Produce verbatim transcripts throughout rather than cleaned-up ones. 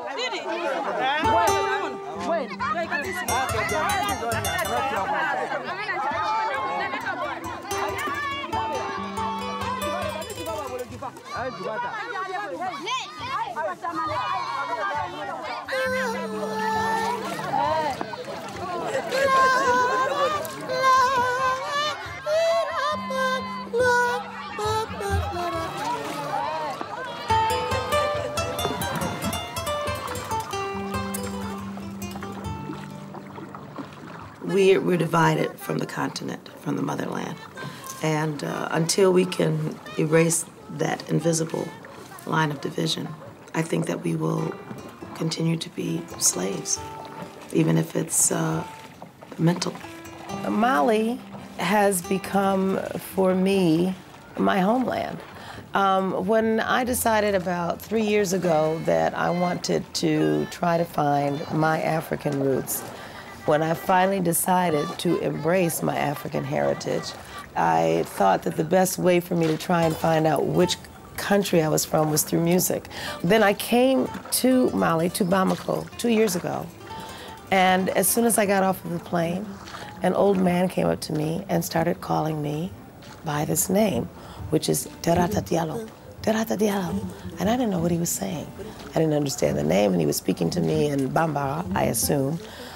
We're, we're divided from the continent, from the motherland. And uh, until we can erase that invisible line of division, I think that we will continue to be slaves, even if it's uh, mental. Mali has become, for me, my homeland. Um, when I decided about three years ago that I wanted to try to find my African roots, when I finally decided to embrace my African heritage, I thought that the best way for me to try and find out which country I was from was through music. Then I came to Mali, to Bamako, two years ago. And as soon as I got off of the plane, an old man came up to me and started calling me by this name, which is Terata Diallo, Terata Diallo. And I didn't know what he was saying. I didn't understand the name, and he was speaking to me in Bambara, I assume.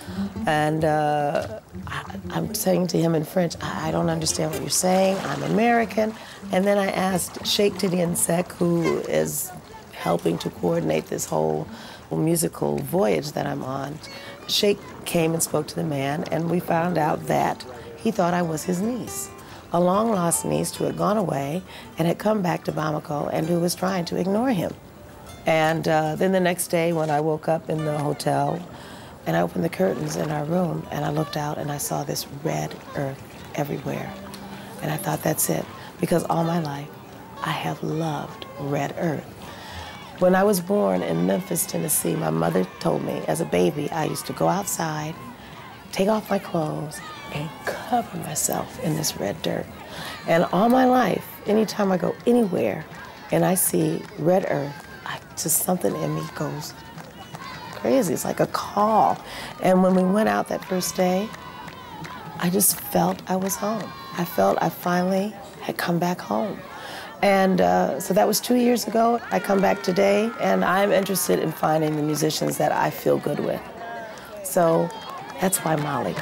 And uh, I, I'm saying to him in French, I, I don't understand what you're saying, I'm American. And then I asked Cheick TIDIANE SECK, who is helping to coordinate this whole musical voyage that I'm on. Cheick came and spoke to the man, and we found out that he thought I was his niece, a long-lost niece who had gone away and had come back to Bamako and who was trying to ignore him. And uh, then the next day when I woke up in the hotel, and I opened the curtains in our room, and I looked out, and I saw this red earth everywhere. And I thought, that's it, because all my life, I have loved red earth. When I was born in Memphis, Tennessee, my mother told me, as a baby, I used to go outside, take off my clothes, and cover myself in this red dirt. And all my life, anytime I go anywhere, and I see red earth, I, just something in me goes crazy. It's like a call. And when we went out that first day, I just felt I was home. I felt I finally had come back home. And uh, so that was two years ago. I come back today, and I'm interested in finding the musicians that I feel good with. So that's why Mali.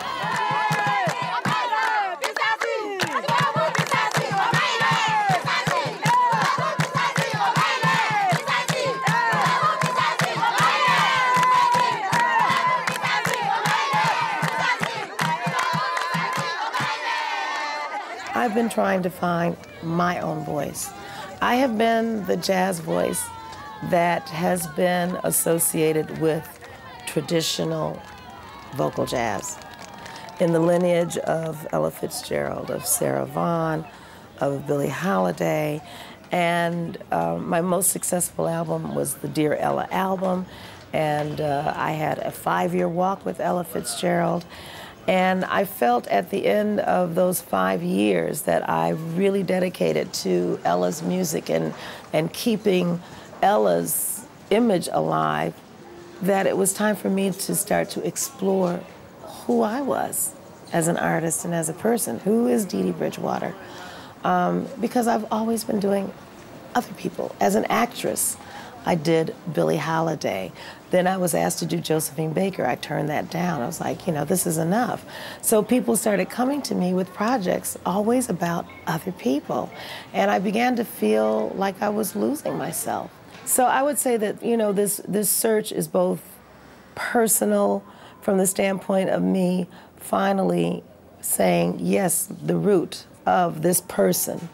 I've been trying to find my own voice. I have been the jazz voice that has been associated with traditional vocal jazz. In the lineage of Ella Fitzgerald, of Sarah Vaughan, of Billie Holiday, and uh, my most successful album was the Dear Ella album, and uh, I had a five-year walk with Ella Fitzgerald. And I felt at the end of those five years that I really dedicated to Ella's music and, and keeping Ella's image alive, that it was time for me to start to explore who I was as an artist and as a person. Who is Dee Dee Bridgewater? Um, because I've always been doing other people. As an actress, I did Billie Holiday. Then I was asked to do Josephine Baker. I turned that down. I was like, you know, this is enough. So people started coming to me with projects always about other people. And I began to feel like I was losing myself. So I would say that, you know, this, this search is both personal from the standpoint of me finally saying, yes, the root of this person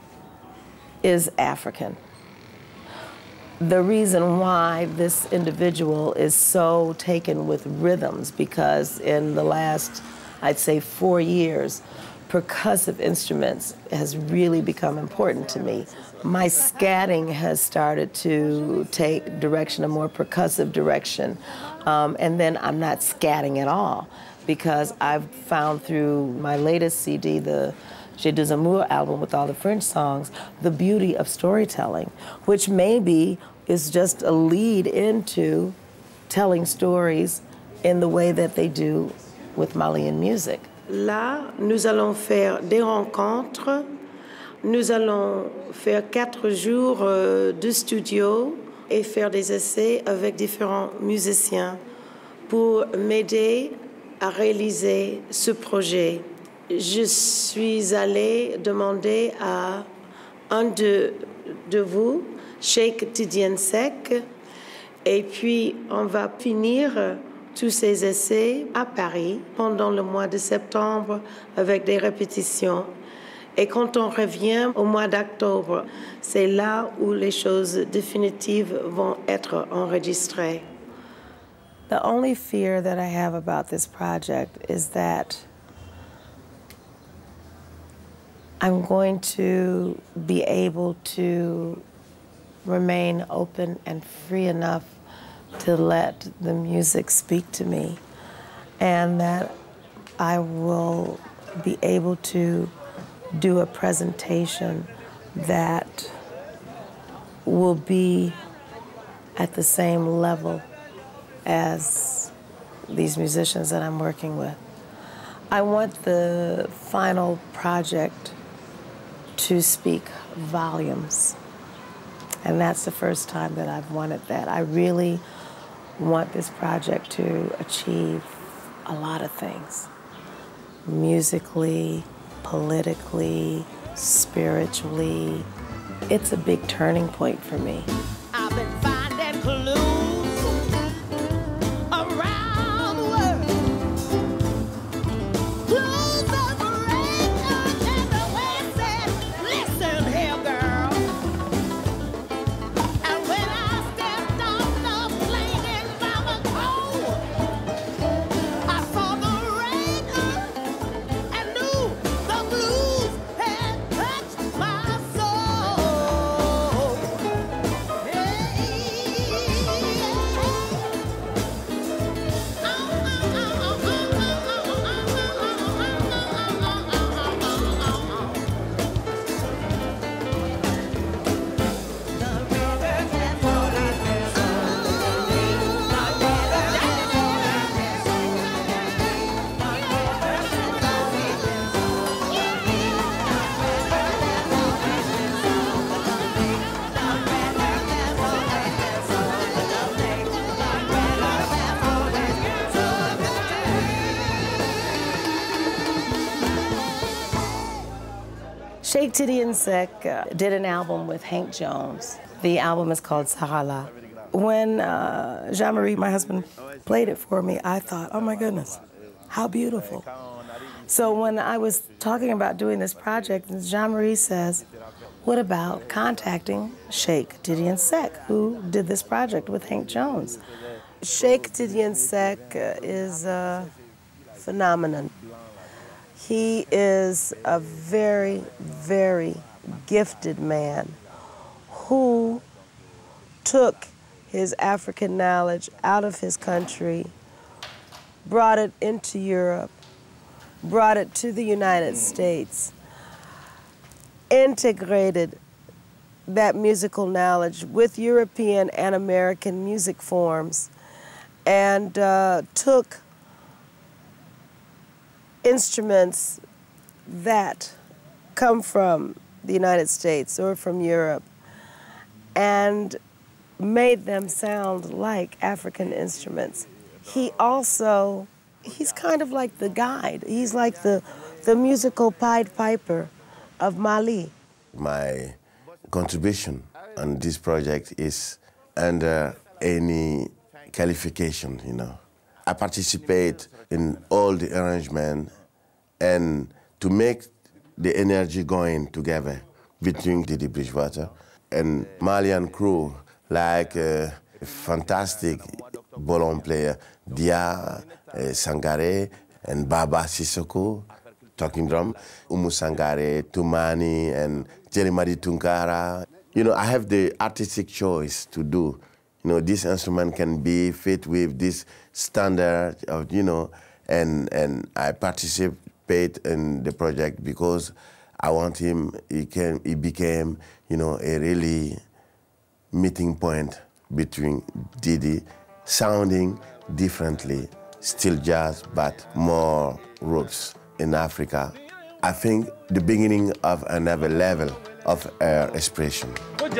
is African. The reason why this individual is so taken with rhythms, because in the last, I'd say, four years, percussive instruments has really become important to me. My scatting has started to take direction, a more percussive direction, um, and then I'm not scatting at all, because I've found through my latest C D, the J'ai des Amours album with all the French songs, the beauty of storytelling, which maybe is just a lead into telling stories in the way that they do with Malian music. Là, nous allons faire des rencontres. Nous allons faire quatre jours de studio et faire des essais avec différents musiciens pour m'aider à réaliser ce projet. Je suis allée demander à un de, de vous, Cheick TIDIANE SECK, et puis on va finir tous ces essais à Paris pendant le mois de septembre avec des répétitions. Et quand on revient au mois d'octobre, c'est là où les choses définitives vont être enregistrées. The only fear that I have about this project is that I'm going to be able to remain open and free enough to let the music speak to me, and that I will be able to do a presentation that will be at the same level as these musicians that I'm working with. I want the final project to speak volumes, and that's the first time that I've wanted that. I really want this project to achieve a lot of things, musically, politically, spiritually. It's a big turning point for me. I've been finding clues around the world. Clues of rain and the wind said, listen here, girl. And when I stepped off the plane in Bamako, I saw the rain and knew the blues had touched my soul. Cheick TIDIANE SECK uh, did an album with Hank Jones. The album is called Sahala. When uh, Jean-Marie, my husband, played it for me, I thought, oh my goodness, how beautiful. So when I was talking about doing this project, Jean-Marie says, what about contacting Cheick TIDIANE SECK, who did this project with Hank Jones? Cheick TIDIANE SECK is a phenomenon. He is a very, very gifted man who took his African knowledge out of his country, brought it into Europe, brought it to the United States, integrated that musical knowledge with European and American music forms, and uh, took instruments that come from the United States or from Europe and made them sound like African instruments. He also, he's kind of like the guide. He's like the, the musical Pied Piper of Mali. My contribution on this project is under any qualification, you know. I participate in all the arrangements and to make the energy going together between Dee Dee Bridgewater and Malian crew, like a fantastic ballon player, Dia, uh, SANGARÉ, and Baba SISSOKHO, talking drum, Oumou SANGARÉ, Toumani, and Jelimadi Tunkara. You know, I have the artistic choice to do. You know, this instrument can be fit with this standard of, you know, and, and I participate in the project because I want him, he, can, he became, you know, a really meeting point between Dee Dee sounding differently, still jazz, but more roots in Africa. I think the beginning of another level of uh, expression.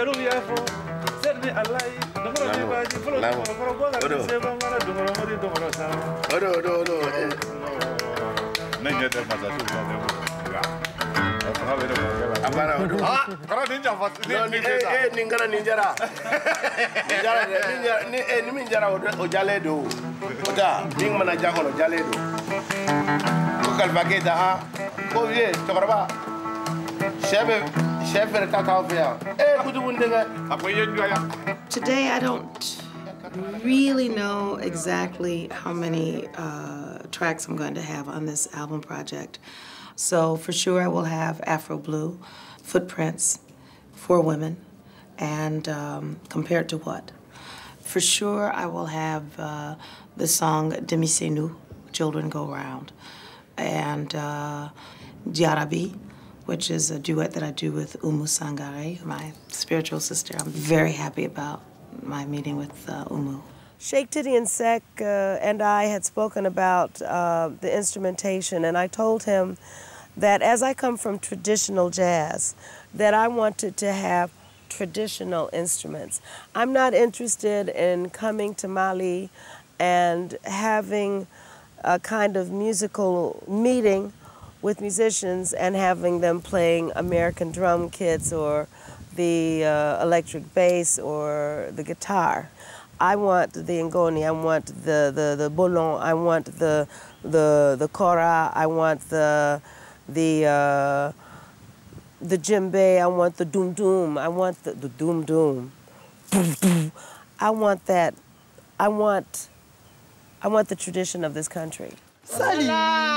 Today I don't really know exactly how many uh, tracks I'm going to have on this album project. So for sure I will have Afro Blue, Footprints, For Women, and um, Compared to What? For sure I will have uh, the song Demi C'est Nous, Children Go Round, and uh, Diarabi, which is a duet that I do with Oumou SANGARÉ, my spiritual sister. I'm very happy about my meeting with uh, Oumou. Cheick, TIDIANE, SECK uh, and I had spoken about uh, the instrumentation, and I told him that as I come from traditional jazz, that I wanted to have traditional instruments. I'm not interested in coming to Mali and having a kind of musical meeting with musicians and having them playing American drum kits or the uh, electric bass or the guitar. I want the ngoni, I want the, the, the bolon, I want the, the, the Kora, I want the, the, uh, the Djembe, I want the Doum Doum, I want the, the Doum Doum. I want that, I want, I want the tradition of this country. Salut!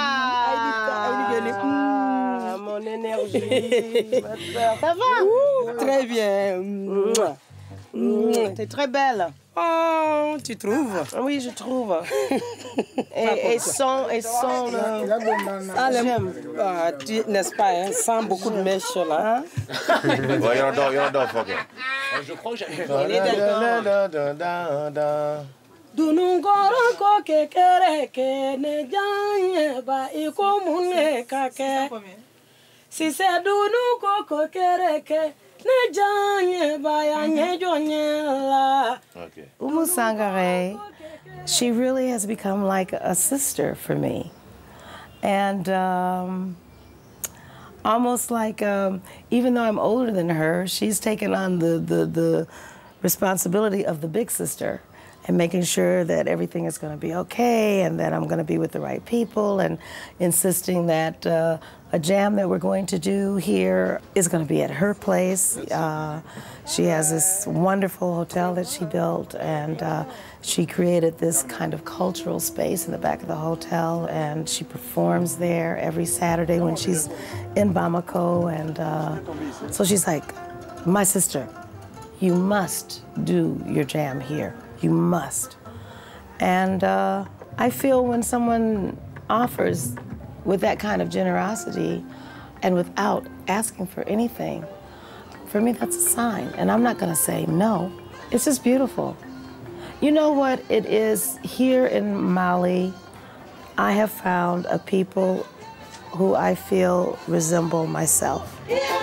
Ah, mon énergie. Ça va? Ouh, très bien. T'es très belle. Oh, tu trouves? Oui, je trouve. et, et son, et son. Euh, ah, ah, n'est-ce pas, hein, sans beaucoup de mèches là. Voyons donc, voyons donc, faut que. Je crois que j'avais. Dunungoro ko kekereke ne janye ba iko mune kake. Si se dunu ko kekereke ne janye ba ya nyejonye la. Okay. Oumou SANGARÉ, she really has become like a sister for me, and um, almost like um, even though I'm older than her, she's taken on the the the responsibility of the big sister, and making sure that everything is going to be okay and that I'm going to be with the right people, and insisting that uh, a jam that we're going to do here is going to be at her place. Uh, she has this wonderful hotel that she built, and uh, she created this kind of cultural space in the back of the hotel, and she performs there every Saturday when she's in Bamako, and uh, so she's like, my sister, you must do your jam here. You must. And uh, I feel when someone offers with that kind of generosity and without asking for anything, for me that's a sign. And I'm not gonna say no. It's just beautiful. You know what it is? Here in Mali, I have found a people who I feel resemble myself.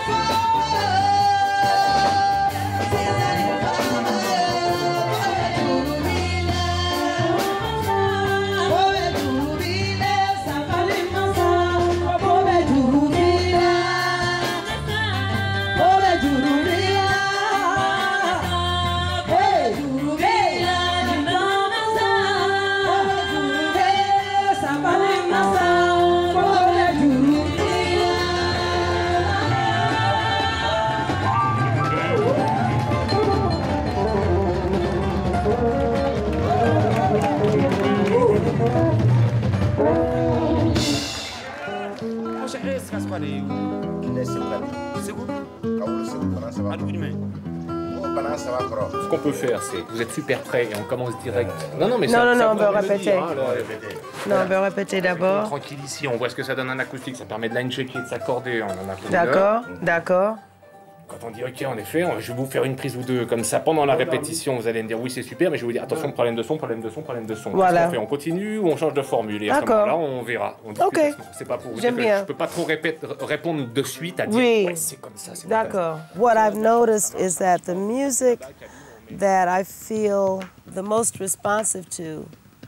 Ce qu'on peut faire, c'est que vous êtes super prêts et on commence direct. Non, non, mais non, ça, non, ça non, on peut répéter. dire, hein, non, on peut répéter d'abord. Tranquille ici, on voit ce que ça donne en acoustique. Ça permet de line checker, de s'accorder. On en a. D'accord, d'accord. quand on dit ok, en effet, on- je vais vous faire une prise ou deux comme ça pendant la répétition, vous allez me dire oui, c'est super, mais je vais vous dire attention, problème de son, problème de son, problème de son. Voilà. Qu'est-ce qu'on fait? On continue ou on change de formule? Et à ce D'accord. moment-là, on verra. On Ok. C'est pas pour vous dire J'aime que bien. je peux pas trop répéter, répondre de suite à dire Oui. ouais, c'est comme ça, c'est comme ça. D'accord. What I've noticed is that the music that I feel the most responsive to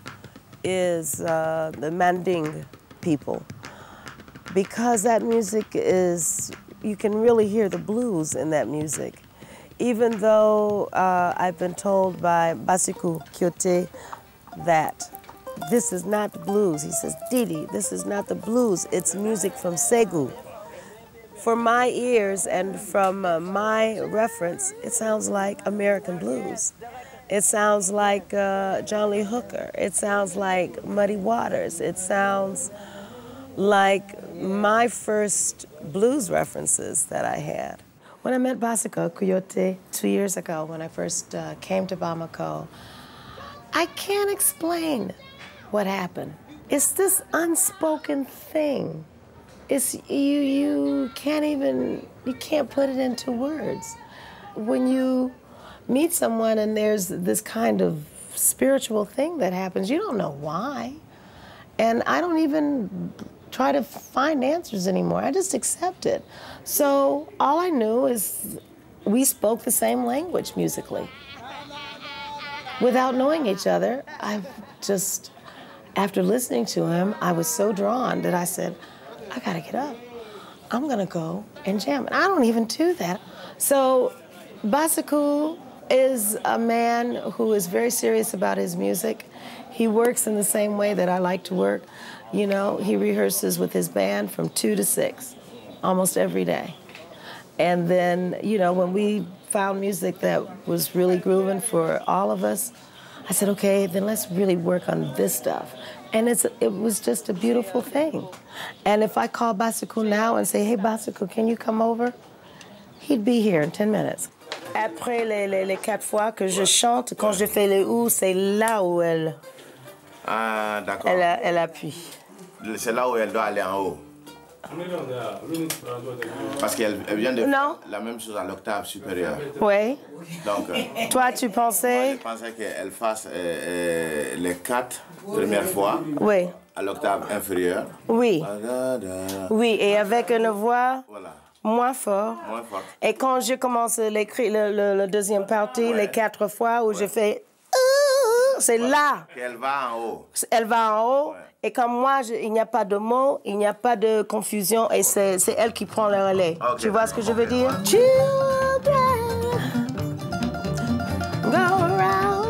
is uh, the Mandingue people. Because that music is, you can really hear the blues in that music. Even though uh, I've been told by Basikou Kyote that this is not the blues. He says, Dee Dee, this is not the blues, it's music from Ségou. For my ears and from uh, my reference, it sounds like American blues. It sounds like uh, John Lee Hooker. It sounds like Muddy Waters. It sounds like my first blues references that I had. When I met Basikou Kouyaté two years ago, when I first uh, came to Bamako, I can't explain what happened. It's this unspoken thing. It's, you, you can't even, you can't put it into words. When you meet someone and there's this kind of spiritual thing that happens, you don't know why. And I don't even try to find answers anymore. I just accept it. So all I knew is we spoke the same language musically. Without knowing each other, I just, after listening to him, I was so drawn that I said, I gotta get up. I'm gonna go and jam. And I don't even do that. So Basikou is a man who is very serious about his music. He works in the same way that I like to work. You know, he rehearses with his band from two to six, almost every day. And then, you know, when we found music that was really grooving for all of us, I said, okay, then let's really work on this stuff. And it's, it was just a beautiful thing. And if I call Basikou now and say, hey, Basikou, can you come over? He'd be here in ten minutes. Après les, les, les quatre fois que je chante, quand je fais le ou, c'est là où elle, Ah, d'accord. elle, elle appuie. C'est là où elle doit aller en haut. Parce qu'elle elle vient de Non. faire la même chose à l'octave supérieure. Oui. Donc, euh, Toi, tu moi, pensais? je pensais qu'elle fasse euh, euh, les quatre premières fois Oui. à l'octave inférieure. Oui. Oui, et avec une voix Voilà. moins forte. Moins forte. Et quand je commence l'écrit, le, le, le deuxième partie, Ouais. les quatre fois où Ouais. je fais, c'est là. Qu'elle va en haut. Elle va en haut. Ouais. Et comme moi, je, il n'y a pas de mots, il n'y a pas de confusion, et c'est elle qui prend le relais. Okay. Tu vois ce que je veux dire? Children, go around.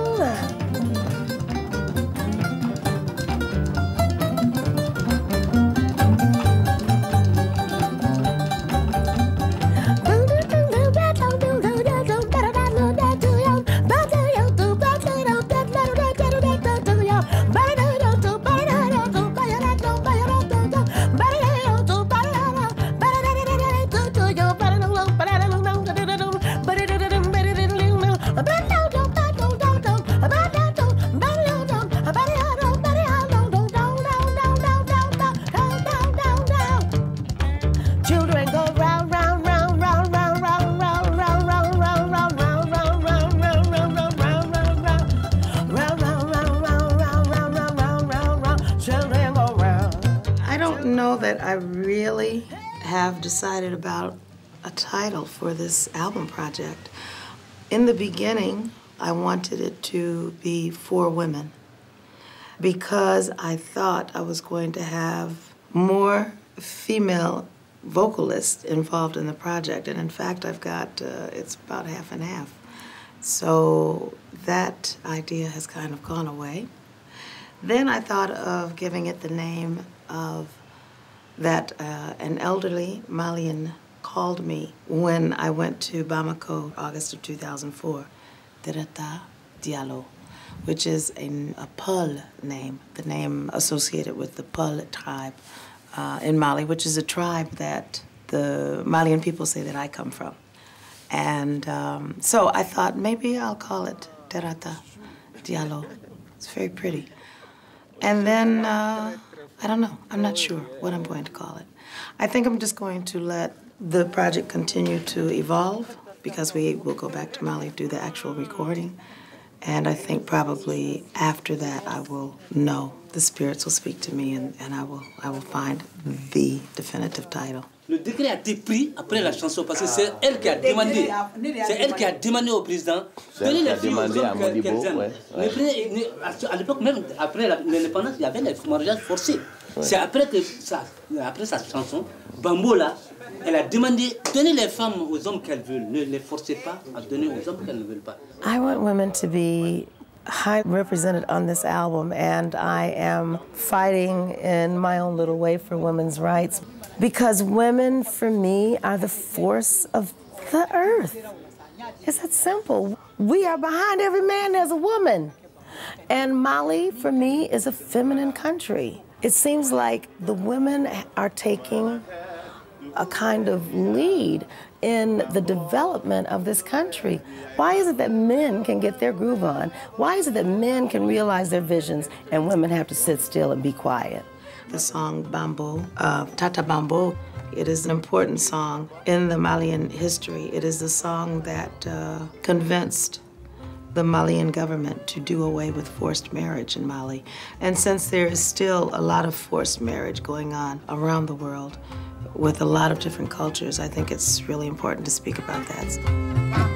That I really have decided about a title for this album project. In the beginning, I wanted it to be for women because I thought I was going to have more female vocalists involved in the project, and in fact, I've got, uh, it's about half and half. So that idea has kind of gone away. Then I thought of giving it the name of that uh, an elderly Malian called me when I went to Bamako, August of two thousand four, Tata Diallo, which is a, a Peul name, the name associated with the Peul tribe uh, in Mali, which is a tribe that the Malian people say that I come from. And um, so I thought maybe I'll call it Tata Diallo. It's very pretty. And then, uh, I don't know. I'm not sure what I'm going to call it. I think I'm just going to let the project continued to evolve because we will go back to Mali, do the actual recording. And I think probably after that I will know, the spirits will speak to me and, and I will I will find the definitive title. Le décret a été pris après la chanson parce que c'est elle qui a demandé, c'est elle qui a demandé au président de donner les filles aux hommes qu'elles aiment. Ouais. À l'époque même, après l'indépendance, il y avait les mariages forcés. Ouais. C'est après que ça, après sa chanson, Bambo là, elle a demandé donner les femmes aux hommes qu'elles veulent, ne les forcez pas à donner aux hommes qu'elles ne veulent pas. I want women to be high represented on this album, and I am fighting in my own little way for women's rights because women, for me, are the force of the earth. It's that simple. We are behind every man, there's a woman. And Mali, for me, is a feminine country. It seems like the women are taking a kind of lead in the development of this country. Why is it that men can get their groove on? Why is it that men can realize their visions and women have to sit still and be quiet? The song Bambo, uh, Tata Bambo, it is an important song in the Malian history. It is the song that uh, convinced the Malian government to do away with forced marriage in Mali. And since there is still a lot of forced marriage going on around the world with a lot of different cultures, I think it's really important to speak about that.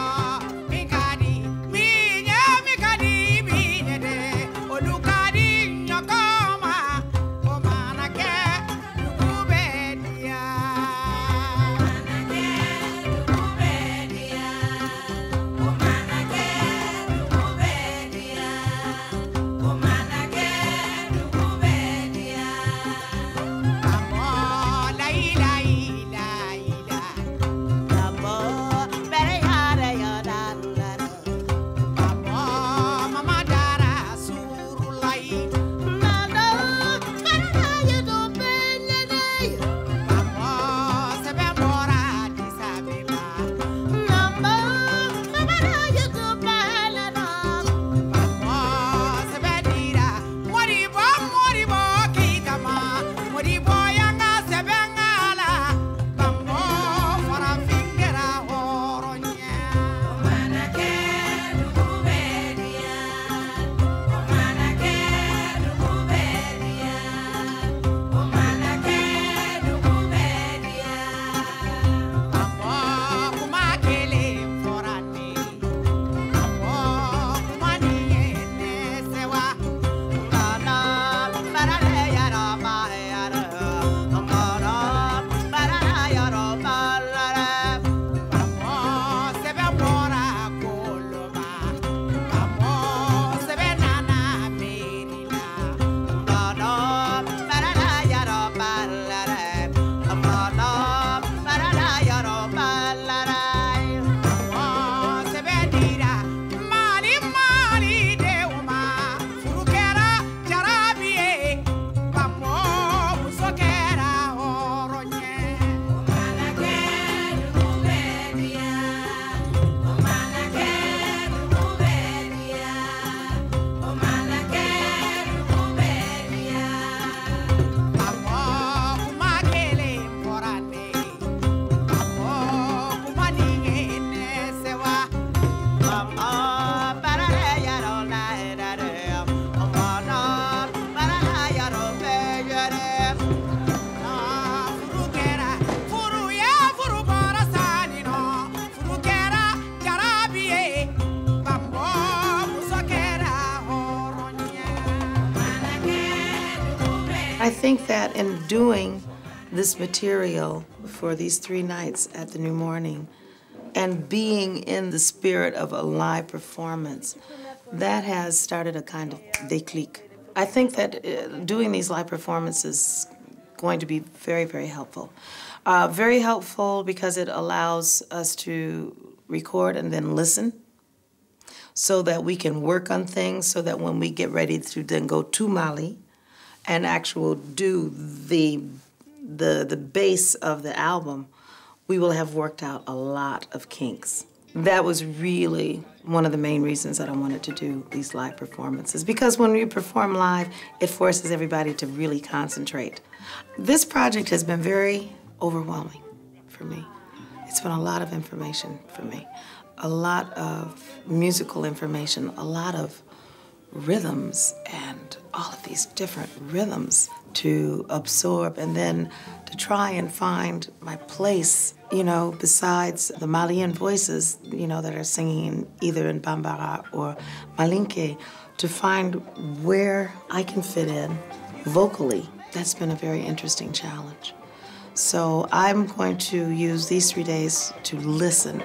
I think that in doing this material for these three nights at the New Morning and being in the spirit of a live performance, that has started a kind of déclic. I think that uh, doing these live performances is going to be very, very helpful. Uh, very helpful because it allows us to record and then listen so that we can work on things so that when we get ready to then go to Mali and actually do the, the, the base of the album, we will have worked out a lot of kinks. That was really one of the main reasons that I wanted to do these live performances, because when we perform live, it forces everybody to really concentrate. This project has been very overwhelming for me. It's been a lot of information for me, a lot of musical information, a lot of rhythms and all of these different rhythms to absorb and then to try and find my place, you know, besides the Malian voices, you know, that are singing either in Bambara or Mandingue, to find where I can fit in vocally. That's been a very interesting challenge. So I'm going to use these three days to listen.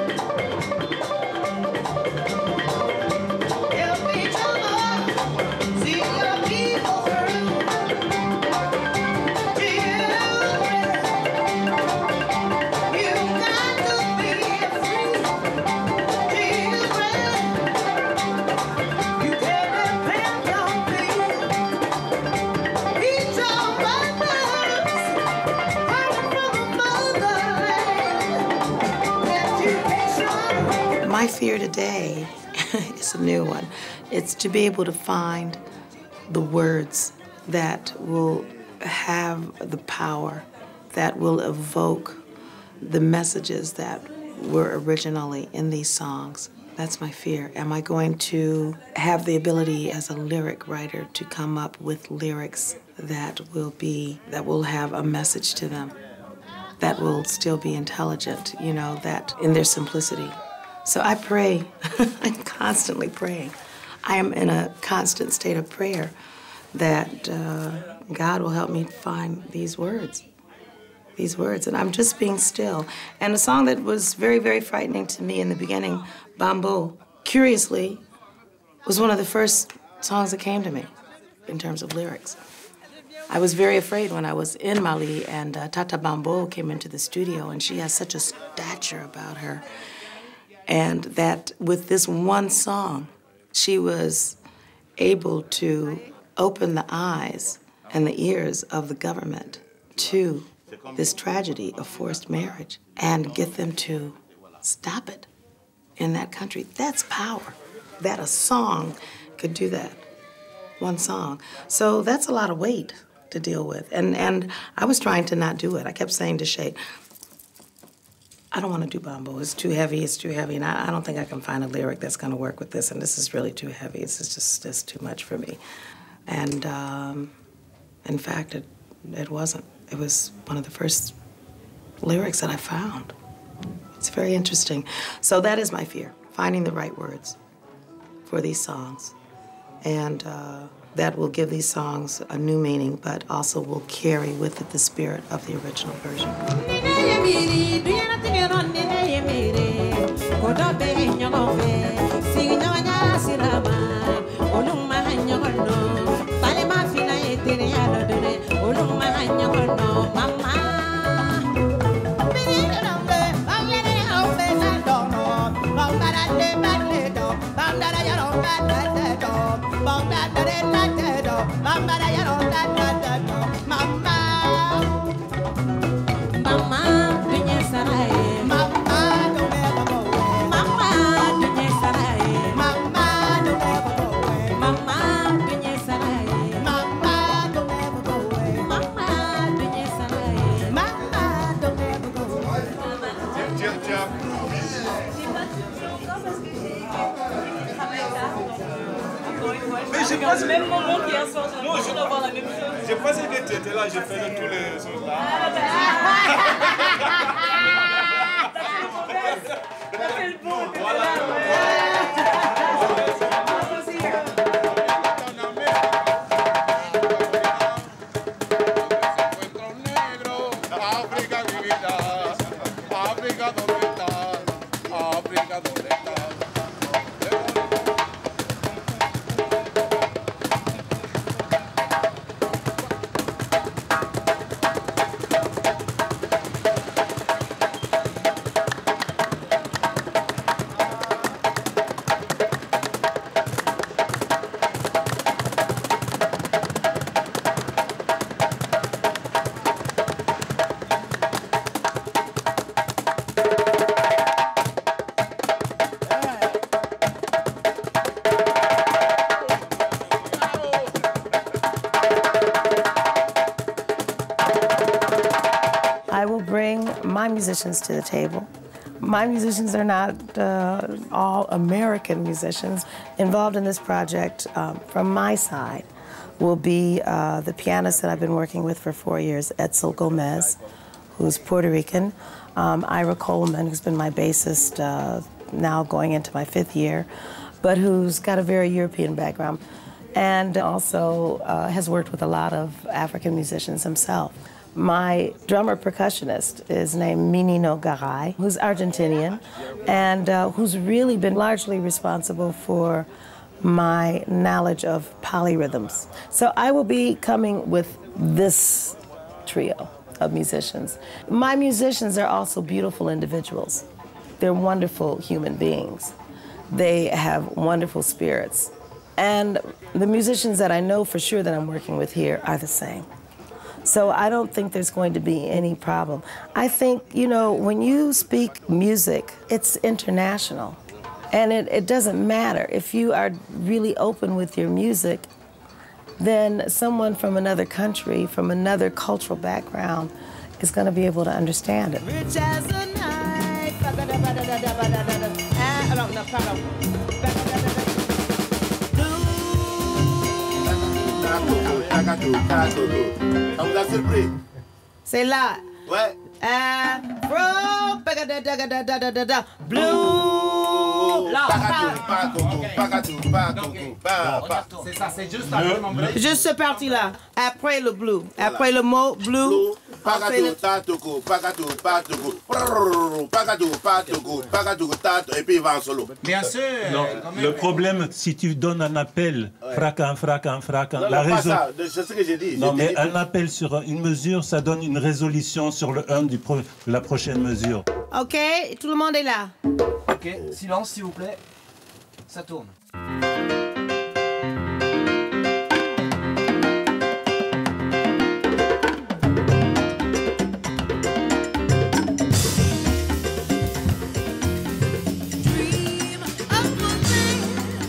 My fear today is a new one. It's to be able to find the words that will have the power, that will evoke the messages that were originally in these songs. That's my fear. Am I going to have the ability as a lyric writer to come up with lyrics that will be, that will have a message to them, that will still be intelligent, you know, that in their simplicity. So I pray. I'm constantly praying. I am in a constant state of prayer that uh, God will help me find these words, these words. And I'm just being still. And a song that was very, very frightening to me in the beginning, BAMBO, curiously, was one of the first songs that came to me in terms of lyrics. I was very afraid when I was in Mali and uh, Tata BAMBO came into the studio, and she has such a stature about her. And that with this one song, she was able to open the eyes and the ears of the government to this tragedy of forced marriage and get them to stop it in that country. That's power, that a song could do that, one song. So that's a lot of weight to deal with. And, and I was trying to not do it. I kept saying to Cheick, I don't want to do BAMBO. It's too heavy, it's too heavy, and I, I don't think I can find a lyric that's going to work with this, and this is really too heavy. This is just, just too much for me. And um, in fact, it, it wasn't. It was one of the first lyrics that I found. It's very interesting. So that is my fear, finding the right words for these songs. And uh, that will give these songs a new meaning, but also will carry with it the spirit of the original version. J'ai passé le même moment qu'hier soir. Moi, je dois voir la même chose. J'ai pensé que tu étais là, j'ai fait de tous les autres là. T'as fait le bon, t'étais là, my musicians to the table. My musicians are not uh, all American musicians. Involved in this project um, from my side will be uh, the pianist that I've been working with for four years, Edsel Gomez, who's Puerto Rican, um, Ira Coleman, who's been my bassist uh, now going into my fifth year, but who's got a very European background, and also uh, has worked with a lot of African musicians himself. My drummer percussionist is named Minino Garay, who's Argentinian, and uh, who's really been largely responsible for my knowledge of polyrhythms. So I will be coming with this trio of musicians. My musicians are also beautiful individuals. They're wonderful human beings. They have wonderful spirits. And the musicians that I know for sure that I'm working with here are the same. So I don't think there's going to be any problem. I think, you know, when you speak music, it's international. And it, it doesn't matter. If you are really open with your music, then someone from another country, from another cultural background, is going to be able to understand it. Rich as a knife. C'est là. Ouais. Afro, blue. C'est ça, c'est juste après. Juste ce parti-là. Après le blue. Après le mot blue. Et puis il va en solo. Bien sûr. Non, le problème, si tu donnes un appel, fracan, fracan, fracan, Non, la non, pas résolution. ça, c'est ce que j'ai dit. Non, J'ai mais dit- un appel sur une mesure, ça donne une résolution sur le un du pro- de la prochaine mesure. OK, tout le monde est là. Ok, silence s'il vous plaît. Ça tourne. Dream of a man.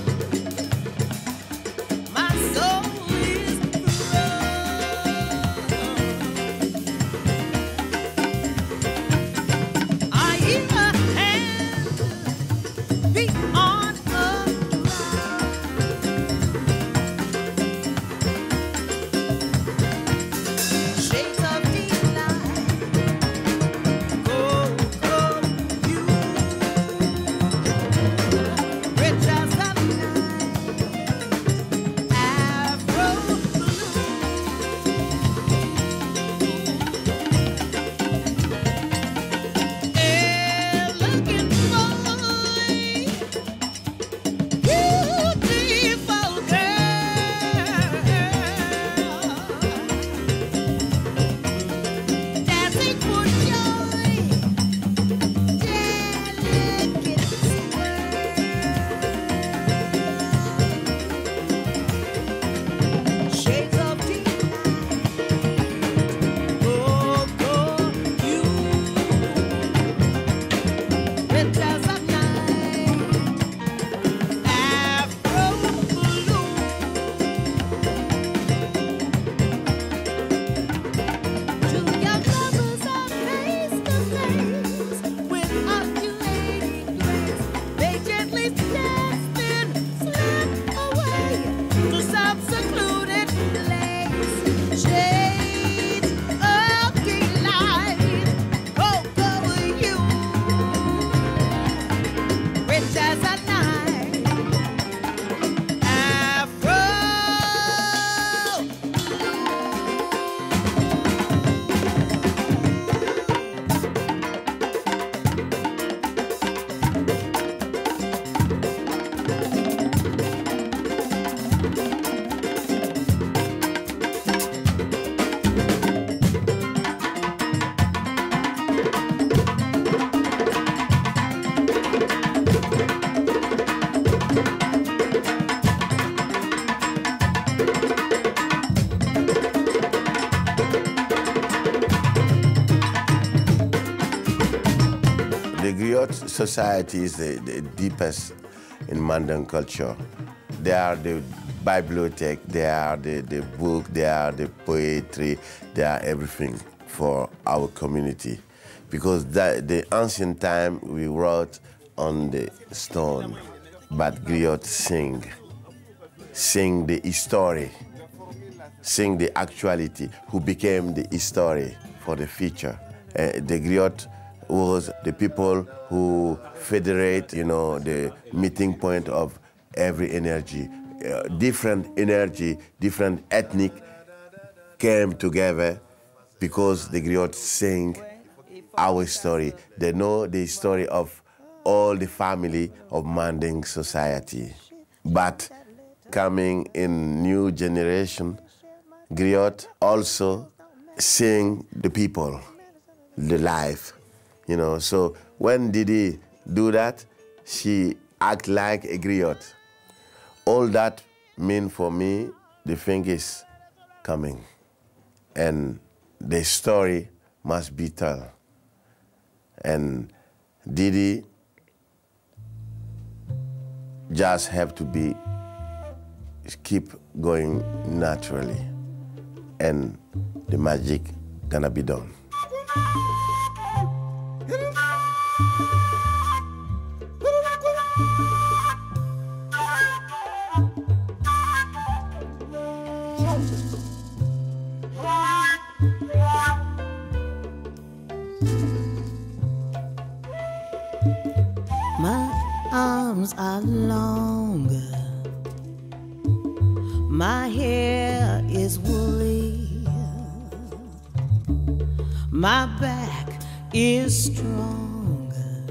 My soul is I hear a hand beat on a shades of delight. Go, go, you. Rich as a night. Afro blue. Elegant boy, beautiful girl, dancing for joy, delicate swirl, shades of delight. Go, go, you. Rich as a night, Afro blue. Two young lovers are face to face with undulating grace. They gently dance, then slip away to some secluded place. Shades of delight. Go, go, you. Rich as a night, Afro. The griot society is the, the deepest in Mandingue culture. They are the bibliothèque, they are the, the book, they are the poetry, they are everything for our community. because that, the ancient time we wrote on the stone, but griot sing, sing the history, sing the actuality, who became the history for the future. Uh, the griot was the people who federate, you know, the meeting point of every energy. Uh, different energy, different ethnic came together because the griots sing our story. They know the story of all the family of Mandingue society. But coming in new generation, griot also sing the people, the life, you know. So when Dee Dee do that, she act like a griot. All that mean for me, the thing is coming. And the story must be told. And Dee Dee just have to be, keep going naturally. And the magic gonna be done. My arms are longer, my hair is woolly, my back is stronger,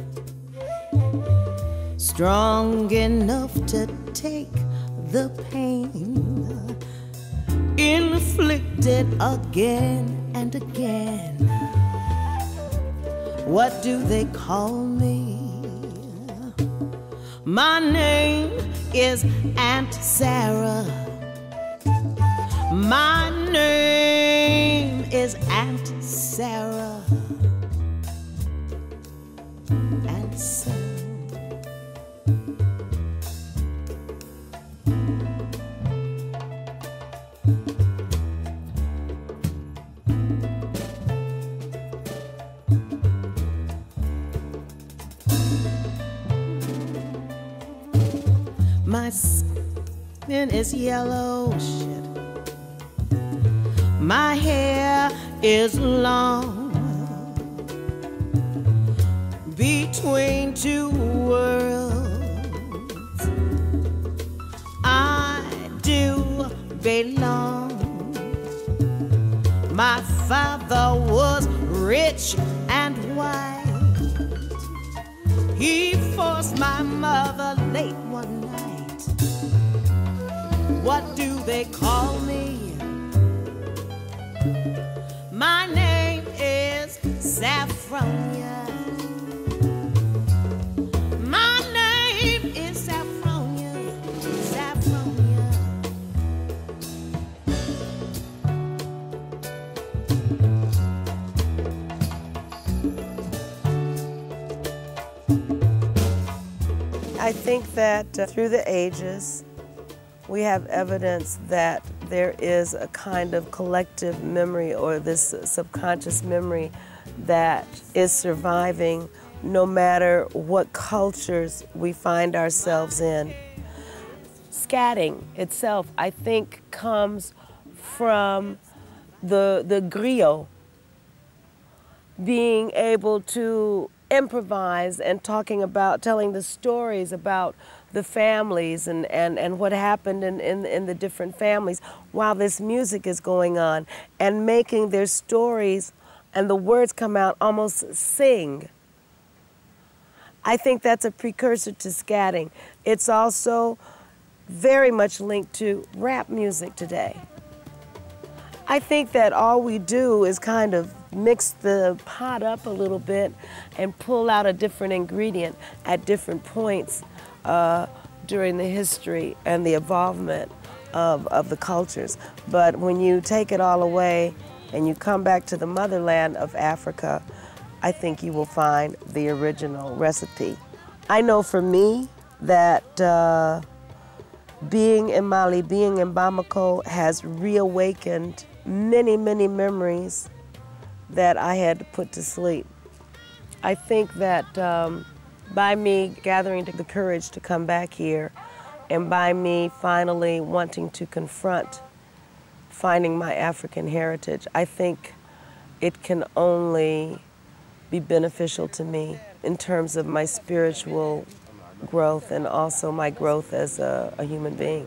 strong enough to take the pain inflicted again and again. What do they call me? My name is Aunt Sarah. My name is Aunt Sarah. Aunt Sarah. My skin is yellow, shit. My hair is long, between two worlds I do belong. My father was rich and white. He forced my mother late one night. What do they call me? My name is Saffronia. My name is Saffronia. Saffronia. I think that uh, through the ages, we have evidence that there is a kind of collective memory or this subconscious memory that is surviving no matter what cultures we find ourselves in. Scatting itself, I think, comes from the, the griot being able to improvise and talking about, telling the stories about the families and, and, and what happened in, in, in the different families while this music is going on, and making their stories and the words come out almost sing. I think that's a precursor to scatting. It's also very much linked to rap music today. I think that all we do is kind of mix the pot up a little bit and pull out a different ingredient at different points uh, during the history and the evolvement of, of the cultures. But when you take it all away and you come back to the motherland of Africa, I think you will find the original recipe. I know for me that uh, being in Mali, being in Bamako has reawakened many, many memories that I had to put to sleep. I think that um, by me gathering the courage to come back here, and by me finally wanting to confront finding my African heritage, I think it can only be beneficial to me in terms of my spiritual growth and also my growth as a, a human being.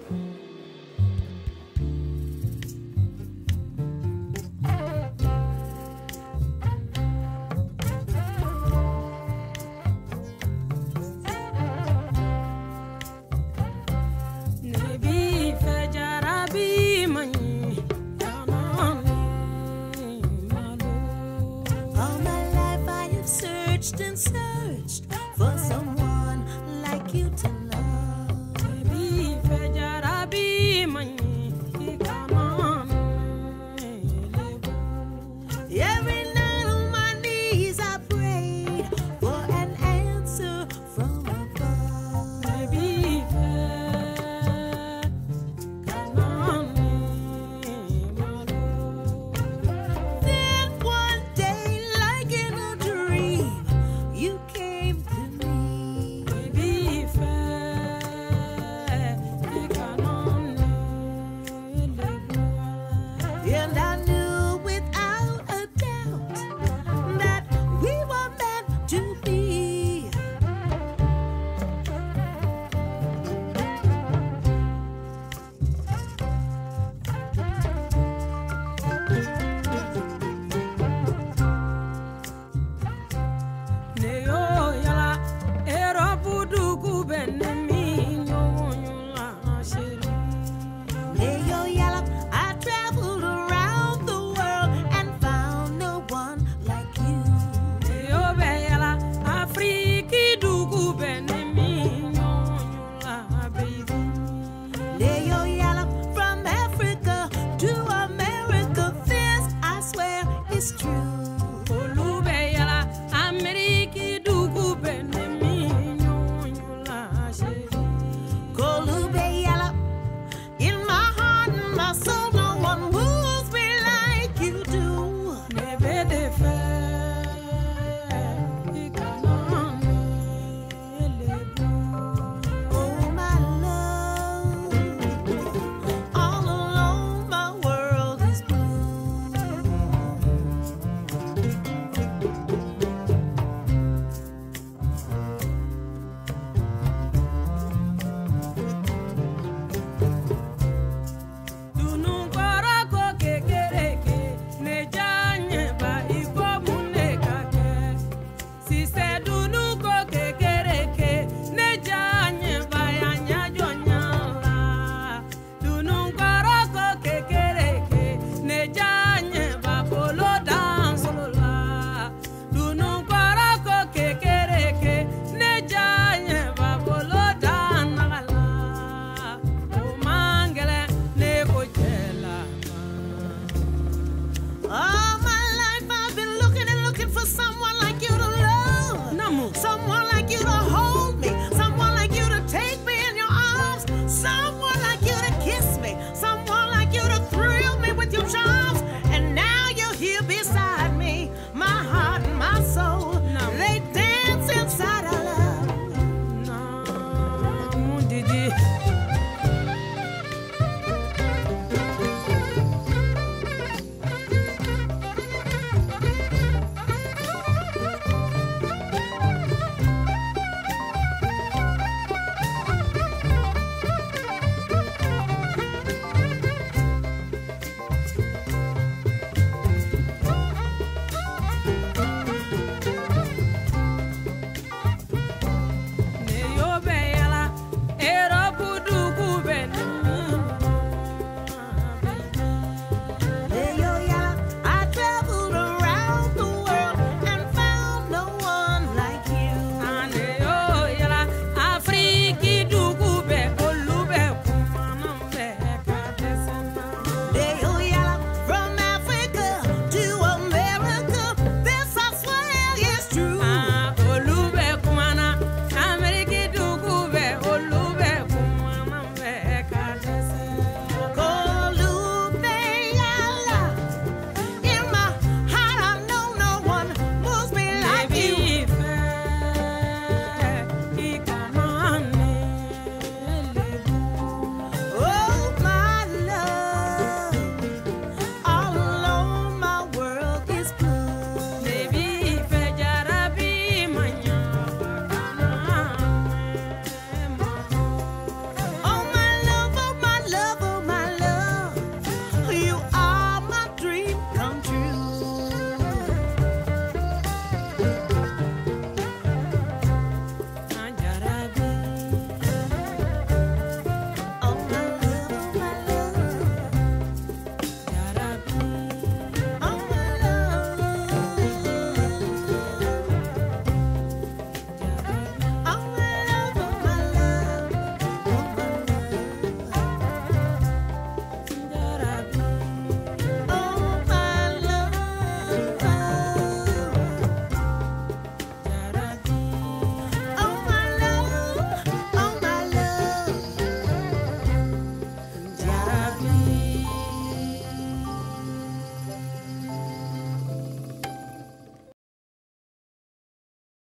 And searched for someone like you to love. Every night on my knees I prayed for an answer from above. Then one day, like in a dream, you came to me. And I knew without a doubt that we were meant to be. Neyo yala, I traveled around the world and found no one like you. Neyo yala, from Africa to America, this I swear is true. Kolube yala, in my heart and my soul, no one moves me like you do. Oh, my love, all alone my world is blue. Si c'est